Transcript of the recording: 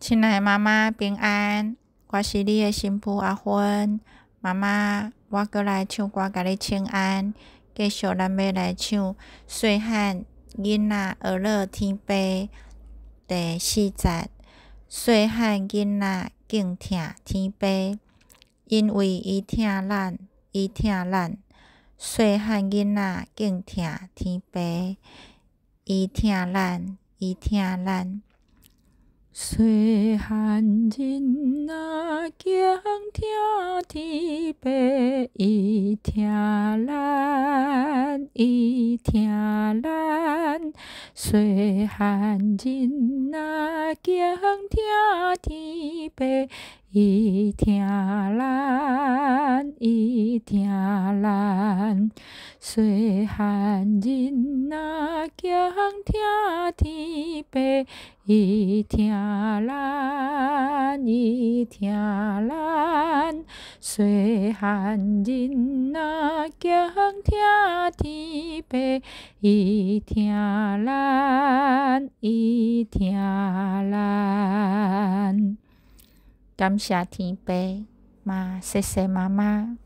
亲爱的妈妈平安，我是你的新妇阿芬。妈妈，我过来唱歌甲你请安。继续咱要来唱细汉囡仔学乐天父第4节。细汉囡仔敬听天父，因为伊疼咱，伊疼咱。细汉囡仔敬听天父，伊疼咱，伊疼咱。细汉囡仔敬听天父，伊疼咱，伊疼咱。细汉囡仔敬听天父，伊疼咱，伊疼咱。细汉囡仔敬听天父，伊疼咱，伊疼咱。细汉囡仔敬听天父，伊疼咱，伊疼咱。感谢天父，谢谢妈妈。